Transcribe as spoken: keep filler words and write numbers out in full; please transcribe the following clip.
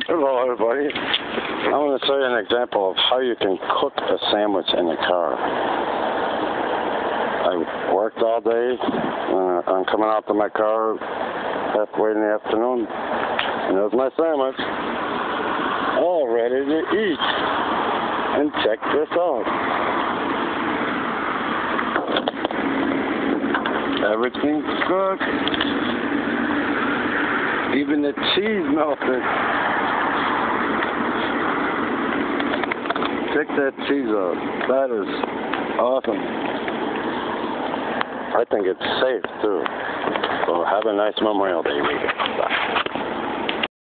Hello, everybody. I'm going to show you an example of how you can cook a sandwich in the car. I worked all day. Uh, I'm coming out to my car halfway in the afternoon, and there's my sandwich, all ready to eat. And check this out. Everything's cooked. Even the cheese melted. Check that cheese out. That is awesome. I think it's safe too. So have a nice Memorial Day weekend. Bye.